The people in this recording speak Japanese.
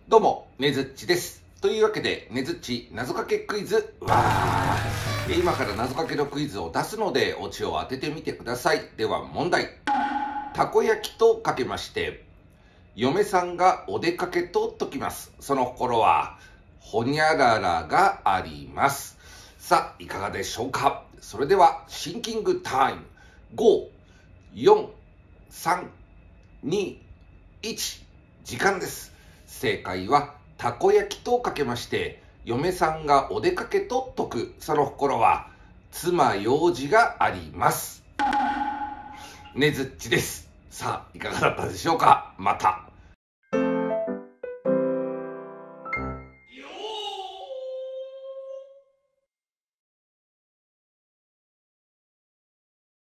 どうも、ねずっちです。というわけで、ねずっち謎かけクイズ、今から謎かけのクイズを出すので、オチを当ててみてください。では問題。たこ焼きとかけまして、嫁さんがお出かけと解きます。その心は、ほにゃららがあります。さあ、いかがでしょうか。それでは、シンキングタイム。5、4、3、2、1、時間です。正解は、たこ焼きとかけまして、嫁さんがお出かけと解く。その心は、妻用事があります。ねずっちです。さあ、いかがだったでしょうか。また。